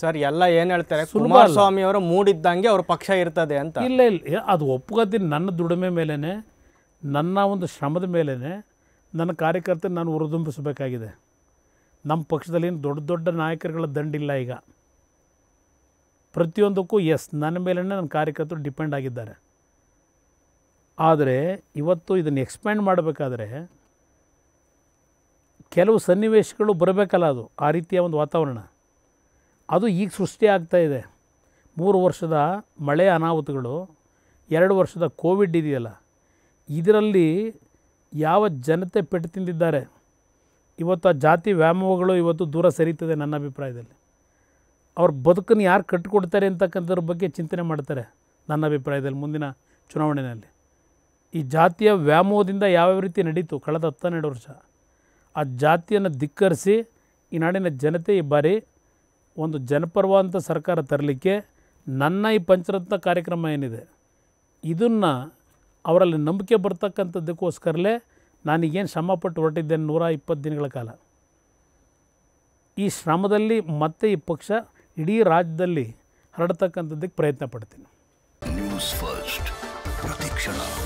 Sir ಎಲ್ಲ ಏನು ಹೇಳ್ತಾರೆ, ಕುಮಾರಸ್ವಾಮಿ ಅವರು ಮೂಡಿದ್ದಂಗೆ ಅವ್ರ ಪಕ್ಷ ಇರ್ತದೆ ಅಂತ. ಇಲ್ಲ ಇಲ್ಲ, ಅದು ಒಪ್ಕೋತೀನಿ. ನನ್ನ ದುಡಿಮೆ ಮೇಲೇ, ನನ್ನ ಒಂದು ಶ್ರಮದ ಮೇಲೇ ನನ್ನ ಕಾರ್ಯಕರ್ತ ನಾನು ಹುರಿದುಂಬಿಸಬೇಕಾಗಿದೆ. ನಮ್ಮ ಪಕ್ಷದಲ್ಲಿ ದೊಡ್ಡ ದೊಡ್ಡ ನಾಯಕರುಗಳ ದಂಡಿಲ್ಲ. ಈಗ ಪ್ರತಿಯೊಂದಕ್ಕೂ ನನ್ನ ಮೇಲೇ ನನ್ನ ಕಾರ್ಯಕರ್ತರು ಡಿಪೆಂಡ್ ಆಗಿದ್ದಾರೆ. ಆದರೆ ಇವತ್ತು ಇದನ್ನು ಎಕ್ಸ್ಪ್ಯಾಂಡ್ ಮಾಡಬೇಕಾದ್ರೆ ಕೆಲವು ಸನ್ನಿವೇಶಗಳು ಬರಬೇಕಲ್ಲ, ಅದು ಆ ರೀತಿಯ ಒಂದು ವಾತಾವರಣ ಅದು ಈಗ ಸೃಷ್ಟಿ ಆಗ್ತಾಯಿದೆ. 3 ವರ್ಷದ ಮಳೆ ಅನಾಹುತಗಳು, 2 ವರ್ಷದ ಕೋವಿಡ್ ಇದೆಯಲ್ಲ, ಇದರಲ್ಲಿ ಯಾವ ಜನತೆ ಪೆಟ್ಟು ತಿಂದಿದ್ದಾರೆ. ಇವತ್ತು ಆ ಜಾತಿ ವ್ಯಾಮೋಹಗಳು ಇವತ್ತು ದೂರ ಸರಿತದೆ. ನನ್ನ ಅಭಿಪ್ರಾಯದಲ್ಲಿ ಅವ್ರ ಬದುಕನ್ನು ಯಾರು ಕಟ್ಟಿಕೊಡ್ತಾರೆ ಅಂತಕ್ಕಂಥದ್ರ ಬಗ್ಗೆ ಚಿಂತನೆ ಮಾಡ್ತಾರೆ. ನನ್ನ ಅಭಿಪ್ರಾಯದಲ್ಲಿ ಮುಂದಿನ ಚುನಾವಣೆಯಲ್ಲಿ ಈ ಜಾತಿಯ ವ್ಯಾಮೋಹದಿಂದ ಯಾವ್ಯಾವ ರೀತಿ ನಡೀತು ಕಳೆದ 12 ವರ್ಷ, ಆ ಜಾತಿಯನ್ನು ಧಿಕ್ಕರಿಸಿ ಈ ನಾಡಿನ ಜನತೆ ಈ ಬಾರಿ ಒಂದು ಜನಪರವಾದಂಥ ಸರ್ಕಾರ ತರಲಿಕ್ಕೆ ನನ್ನ ಈ ಪಂಚರತ್ನ ಕಾರ್ಯಕ್ರಮ ಏನಿದೆ ಇದನ್ನು ಅವರಲ್ಲಿ ನಂಬಿಕೆ ಬರ್ತಕ್ಕಂಥದ್ದಕ್ಕೋಸ್ಕರಲೇ ನಾನೀಗೇನು ಶ್ರಮಪಟ್ಟು ಹೊರಟಿದ್ದೇನೆ 120 ದಿನಗಳ ಕಾಲ. ಈ ಶ್ರಮದಲ್ಲಿ ಮತ್ತೆ ಈ ಪಕ್ಷ ಇಡೀ ರಾಜ್ಯದಲ್ಲಿ ಹರಡ್ತಕ್ಕಂಥದ್ದಕ್ಕೆ ಪ್ರಯತ್ನ ಪಡ್ತೀನಿ. ನ್ಯೂಸ್ ಫಸ್ಟ್ ಪ್ರತಿಕ್ಷಣ.